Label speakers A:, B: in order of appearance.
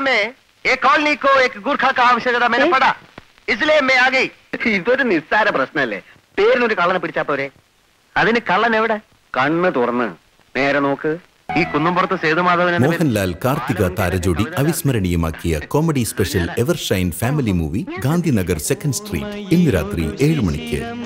A: में एक कॉलोनी को एक गुरखा का आवश्यकता मैंने पढ़ा, इसलिए मैं आ गई.
B: ഇതൊരു നിസ്സാര പ്രശ്നമല്ലേ? പേരിനൊരു കള്ളനെ പിടിച്ചാ പോരെ?
A: അതിന് കള്ളൻ എവിടെ?
B: കണ്ണ് തുറന്ന് നേരെ നോക്ക്.
A: ഈ കുന്നുംപുറത്ത് സേതുമാധവൻ.
C: മോഹൻലാൽ കാർത്തിക താരജോഡി അവിസ്മരണീയമാക്കിയ comedy special evershine family movie Gandhinagar 2nd street ഇന്ന് രാത്രി 7 മണിക്ക്.